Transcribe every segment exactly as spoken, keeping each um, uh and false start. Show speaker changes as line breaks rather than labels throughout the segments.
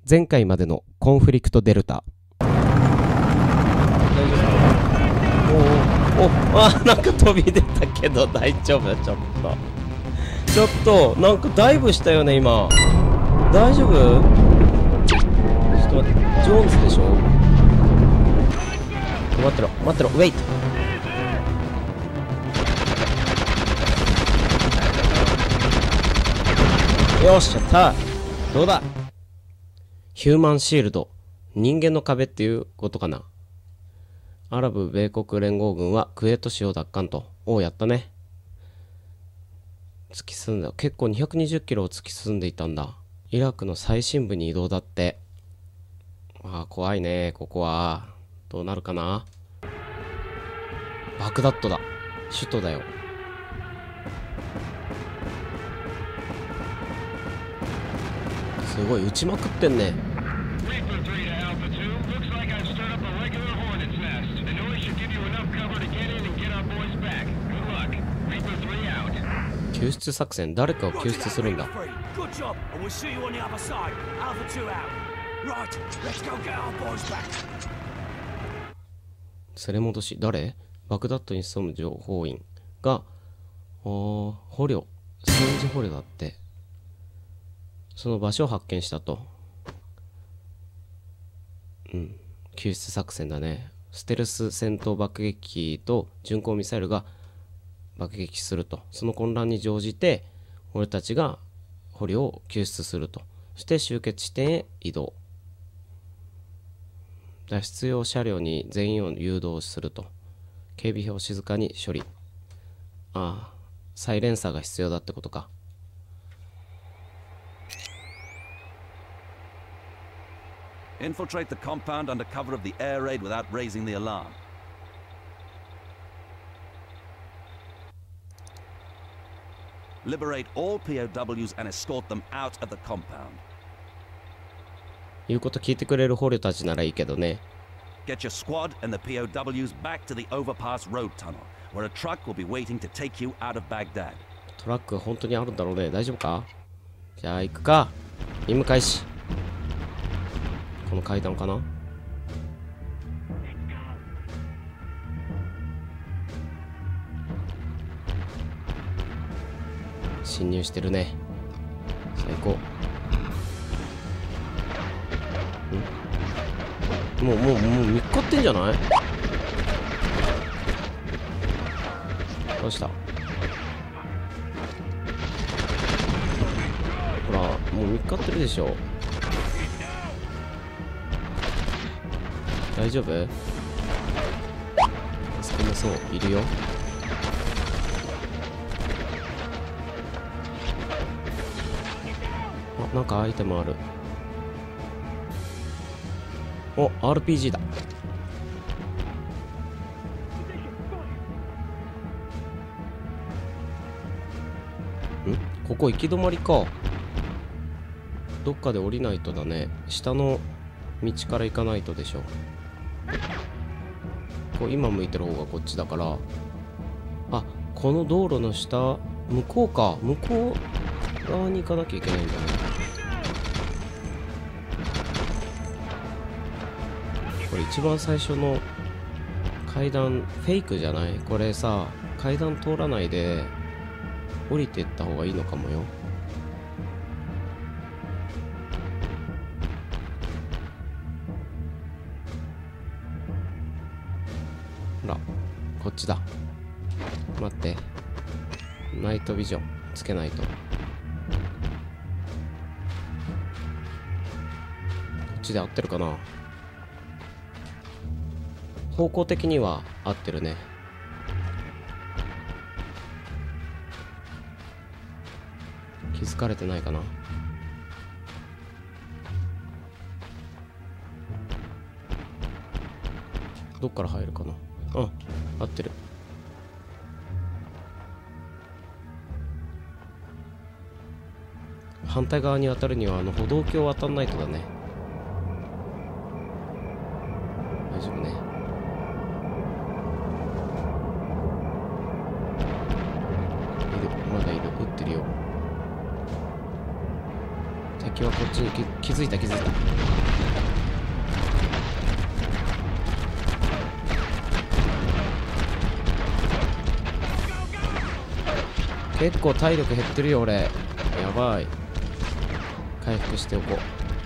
前回までのコンフリクトデルタ。大丈夫？おおお、あ、なんか飛び出たけど大丈夫？ちょっとちょっとなんかダイブしたよね今。大丈夫？ちょっと待って、ジョーンズでしょ。待ってろ待ってろ、ウェイト。よし、やった。どうだ。ヒューマンシールド、人間の壁っていうことかな。アラブ米国連合軍はクウェート市を奪還と。おお、やったね。突き進んだ。結構にひゃくにじゅっキロを突き進んでいたんだ。イラクの最深部に移動だって。ああ、怖いねここは。どうなるかな。バグダッドだ。首都だよ。すごい撃ちまくってんね。救出作戦、誰かを救出するんだ。連れ戻し、誰？バグダッドに潜む情報員が、捕虜、戦時捕虜だって。その場所を発見したと。うん、救出作戦だね。ステルス戦闘爆撃機と巡航ミサイルが爆撃すると。その混乱に乗じて俺たちが捕虜を救出すると。そして集結地点へ移動。脱出用車両に全員を誘導すると。警備兵を静かに処理。ああ、サイレンサーが必要だってことか。
Infiltrate the compound under cover of the air raid without raising the alarm. Liberate all P O Ws and escort them out of the compound.
言うこと聞いてくれる捕虜たちならいいけどね。
Get your squad and the P O Ws back to the overpass road tunnel, where a truck will be waiting to take you out of Baghdad.
トラック本当にあるんだろうね。大丈夫か？じゃあ行くか。任務開始。この階段かな。侵入してるね。最高。んもうもうもうみっかってんじゃない？どうした？ほらもうみっかってるでしょ。大丈夫？少なそう。いるよ。あ、なんかアイテムある。お、アールピージー だ。ん？ここ行き止まりか。どっかで降りないとだね。下の道から行かないとでしょ。こう今向いてる方がこっちだから。あ、この道路の下向こうか。向こう側に行かなきゃいけないんだね。これ一番最初の階段フェイクじゃない？これさ、階段通らないで降りてった方がいいのかもよ。ほらこっちだ。待って、ナイトビジョンつけないと。こっちで合ってるかな。方向的には合ってるね。気づかれてないかな。どっから入るかな。あ、合ってる。反対側に渡るにはあの歩道橋を渡んないとだね。大丈夫ね。いる、まだいる。撃ってるよ。敵敵はこっちに気づいた気づいた。結構体力減ってるよ俺。やばい。回復しておこう。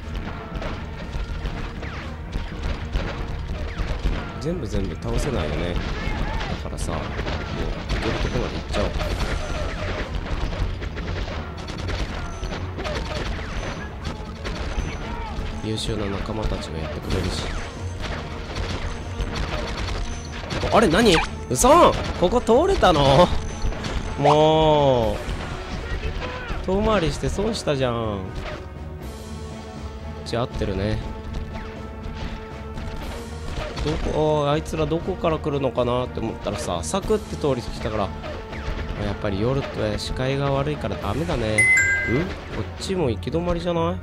全部全部倒せないよね。だからさ、もう行けるとこまで行っちゃおう。優秀な仲間たちがやってくれるし。あれ何？嘘？ここ通れたの？もう遠回りして損したじゃん。こっち合ってるね。どこ、あいつらどこから来るのかなって思ったらさ、サクって通り過ぎたから、やっぱり夜って視界が悪いからダメだね。ん？こっちも行き止まりじゃない？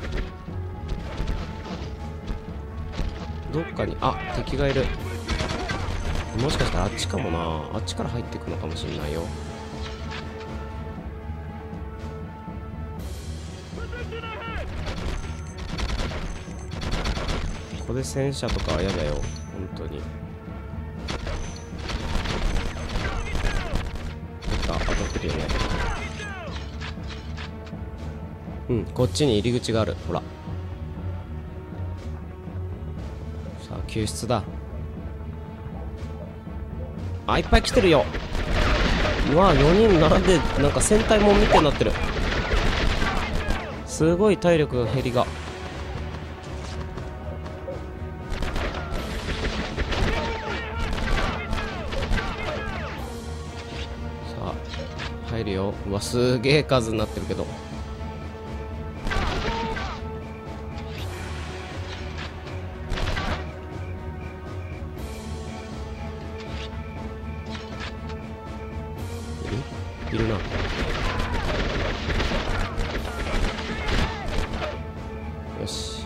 どっかに、あ、敵がいる。もしかしたらあっちかもな。あっちから入ってくのかもしれないよ。ここで戦車とかは嫌だよ本当に。なんか当たってるよね。うん、こっちに入り口がある。ほら、さあ救出だ。あ、いっぱい来てるよ。うわ、よにん並んでなんか戦隊もんみたいになってる。すごい体力減りが。入るよ。うわ、すげえ数になってるけど。いる？いるな。よし。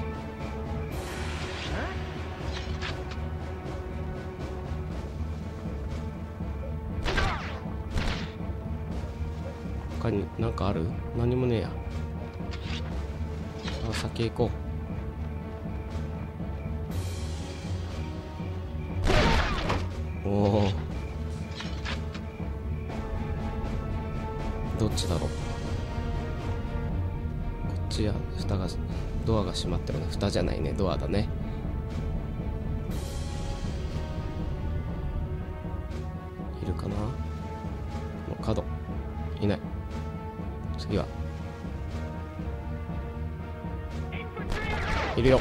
他に何かある？何もねえや。さあ先行こう。おお、どっちだろう。こっちや。蓋が、ドアが閉まってるね。蓋じゃないね、ドアだね。いるかな。もう角いない。次は。いるよ。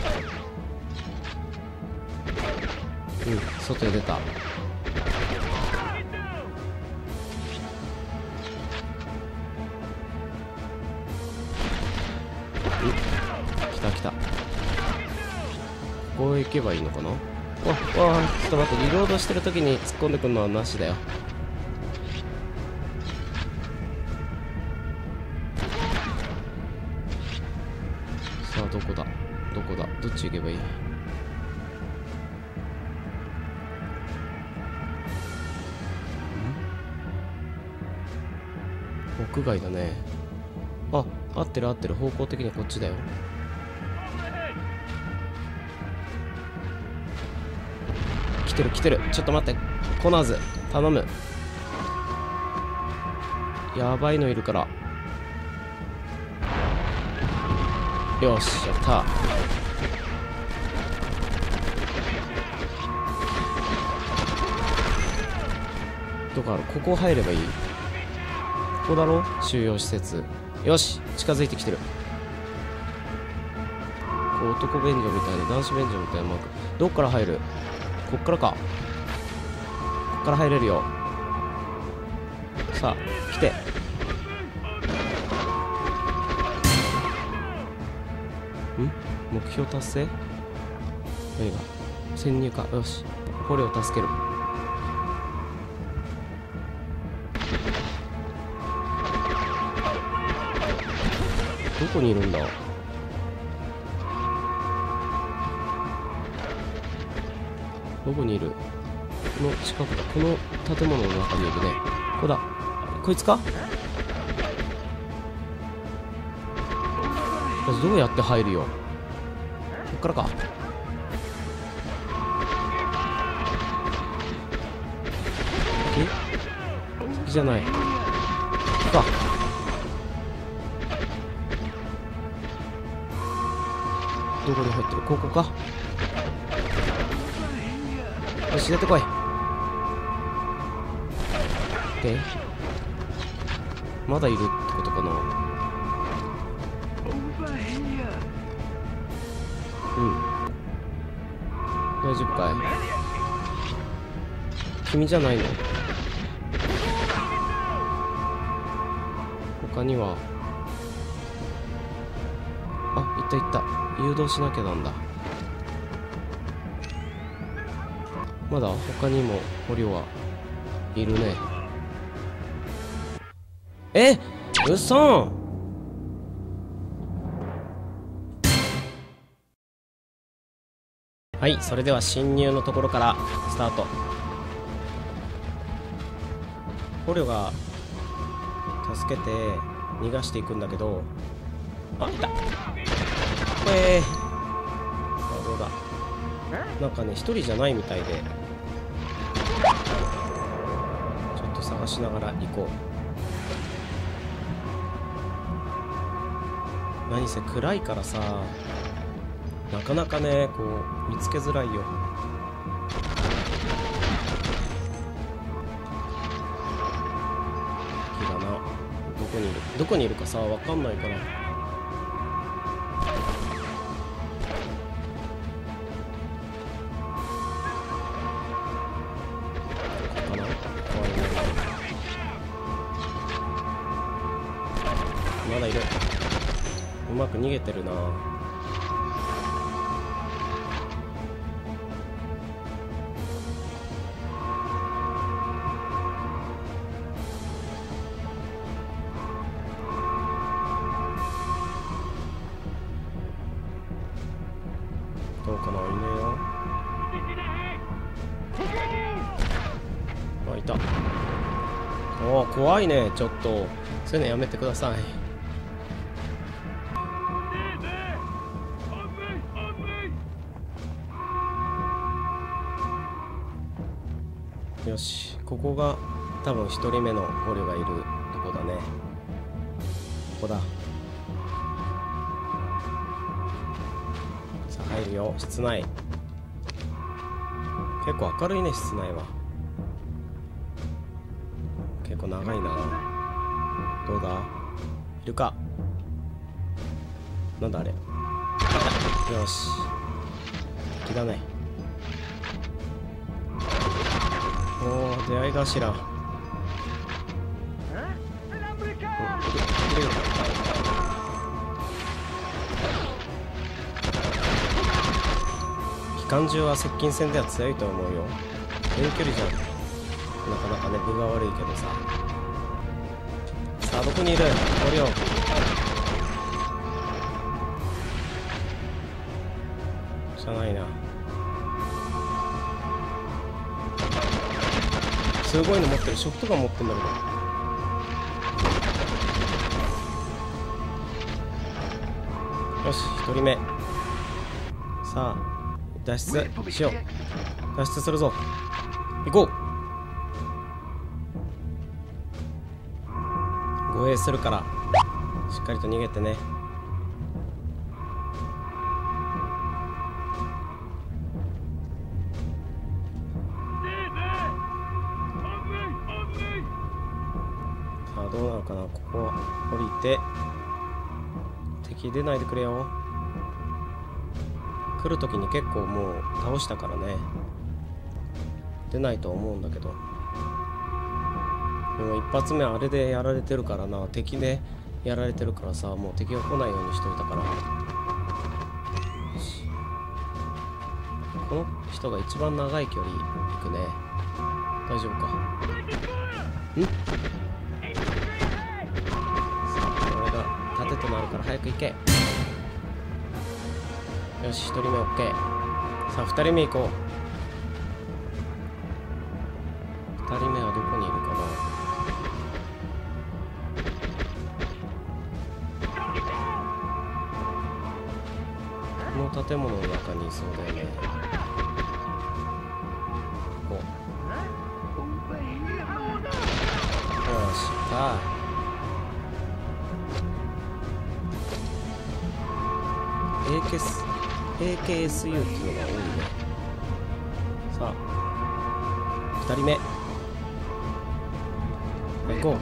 うん、外へ出た。ん？来た来た。ここへ行けばいいのかな。わわ、ちょっと待って、リロードしてる時に突っ込んでくるのはなしだよ。さあどこだどこだ、どっち行けばいい？屋外だね。あ、合ってる合ってる。方向的にはこっちだよ。来てる来てる。ちょっと待って、コナーズ頼む。やばいのいるから。よし、やった。どこある？ここ入ればいい？ここだろ？収容施設。よし、近づいてきてる。こう男便所みたいな、男子便所みたいなマーク。どっから入る？こっからか。こっから入れるよ。さあ来て。ん？目標達成？何が？潜入か。よし、捕虜を助ける。どこにいるんだ？どこにいる？この近くだ。この建物の中にいるね。ここだ。こいつか？ まずどうやって入るよ。こっからか。先先じゃない。こっか。どこに入ってる？ここか。よし、出てこい。で、まだいるってことかな。うん。大丈夫かい？君じゃないの？他には。あ、いったいった。誘導しなきゃなんだ。まだ他にも捕虜はいるね。え、うそん。はい、それでは侵入のところからスタート。捕虜が助けて逃がしていくんだけど、あ、いた。えー、さあどうだ。なんかね、一人じゃないみたいで、ちょっと探しながら行こう。何せ暗いからさ、なかなかね、こう見つけづらいよ。敵だな。どこにいる？どこにいるかさ、わかんないから。まだいる。うまく逃げてるな。どうかな、いねえよ。あ、いた。おー、怖いね。ちょっとそういうのやめてください。よし、ここが多分ひとりめの捕虜がいるとこだね。ここだ。さあ入るよ、室内。結構明るいね、室内は。結構長いな。どうだ、いるか。なんだあれ。よし、敵だね。おお、出会い頭。機関銃は接近戦では強いと思うよ。遠距離じゃなかなかね、分が悪いけどさ。さあどこにいる？捕虜。じゃないな。すごいの持ってる。ショットガン持ってんだけど。よし、ひとりめ。さあ脱出しよう。脱出するぞ。行こう。護衛するからしっかりと逃げてね。さあどうなのかな。ここは降りて。敵出ないでくれよ。来る時に結構もう倒したからね、出ないと思うんだけど。でも一発目あれでやられてるからな。敵でやられてるからさ、もう敵が来ないようにしといたから。よし、この人が一番長い距離行くね。大丈夫か。ん、さあこれが盾となるから早く行け。よし、ひとりめ OK。 さあふたりめ行こう。ふたりめはどこにいるかな。 建物の中にいそうだよね。ここ。よし、来た。エーケーエス エーケーエスユー っていうのが多いね。さあ、ふたりめ。行こう。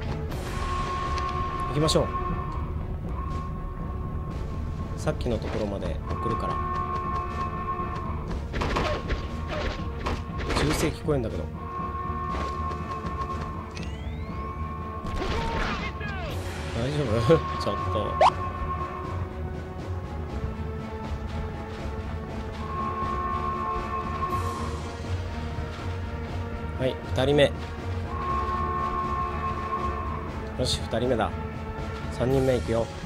行きましょう。さっきのところまで送るから。銃声聞こえんだけど。大丈夫ちょっと。はい、ふたりめ。よし、ふたりめだ。さんにんめいくよ。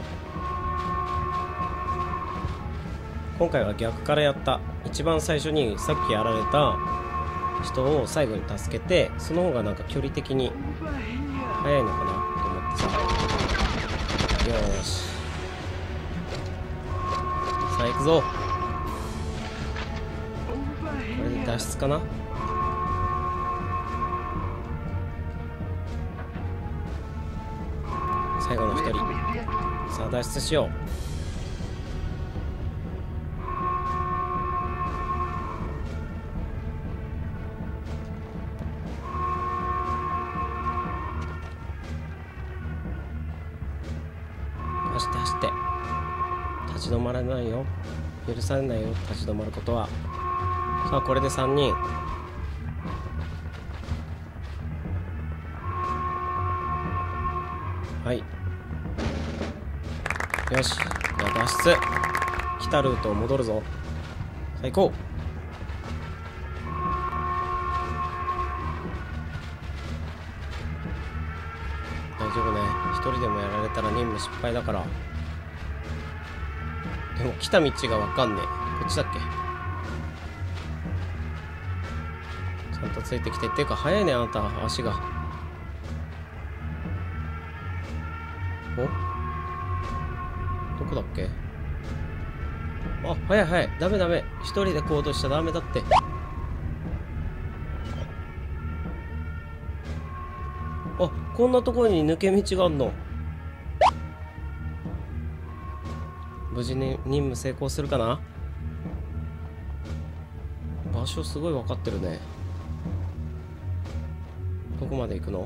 今回は逆からやった。一番最初にさっきやられた人を最後に助けて、その方がなんか距離的に早いのかなと思ってさ。よーし、さあ行くぞ。これで脱出かな。最後のひとり。さあ脱出しよう。走って走って。立ち止まらないよ。許されないよ、立ち止まることは。さあこれでさんにん。はい、よし、じゃあ脱出。来たルートを戻るぞ。さあ行こう。大丈夫ね。一人でもやられたら任務失敗だから。でも来た道がわかんねえ。こっちだっけ。ちゃんとついてきて。っていうか早いね、あなた足が。お、どこだっけ。あ、早い早い。ダメダメ。一人で行動しちゃダメだって。あ、こんなところに抜け道があんの。無事に任務成功するかな。場所すごい分かってるね。どこまで行くの。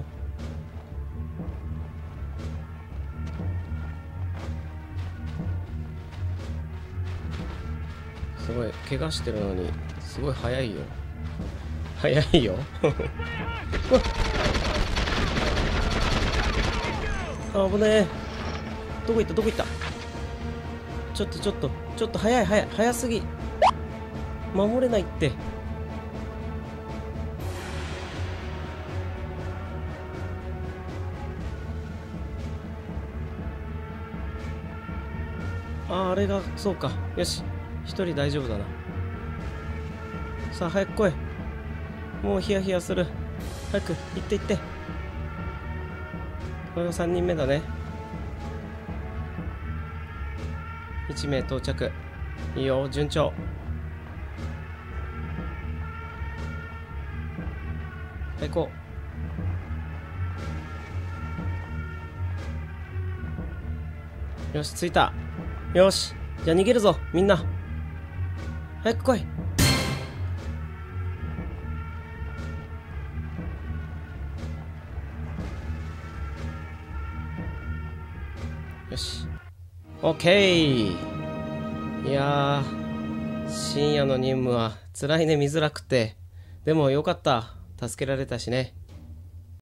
すごい怪我してるのにすごい速いよ。速いよあ、危ねえ。どこ行ったどこ行った。ちょっとちょっとちょっと速い速い速すぎ。守れないって。あ、あれがそうか。よし、一人大丈夫だな。さあ早く来い。もうヒヤヒヤする。早く行って行って。これがさんにんめだね。いちめい到着。いいよ、順調。はい、行こう。よし、着いた。よし、じゃあ逃げるぞみんな。早く来い。よし、オッケー。いやー、深夜の任務は辛いね。見づらくて。でもよかった、助けられたしね。